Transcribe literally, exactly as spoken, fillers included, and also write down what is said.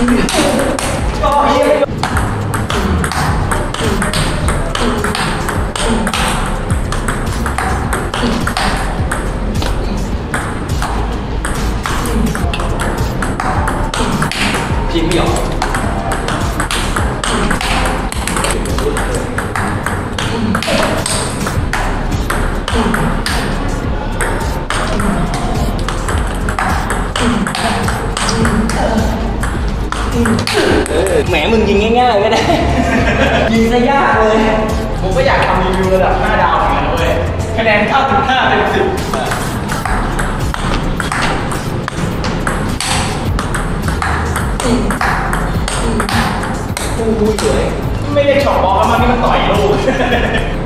พิมพ์ไม่ออกแหมมึงยิงง่ายๆก็ได้ยิงซะยากเลยผมก็อยากทำรีวิวระดับห้าดาวเหมือนกันเว้ยคะแนน เก้าจุดห้า เต็มสิบโอ้โหสวยไม่ได้ช็อตบอลแล้วมันนี่มันต่อยลูก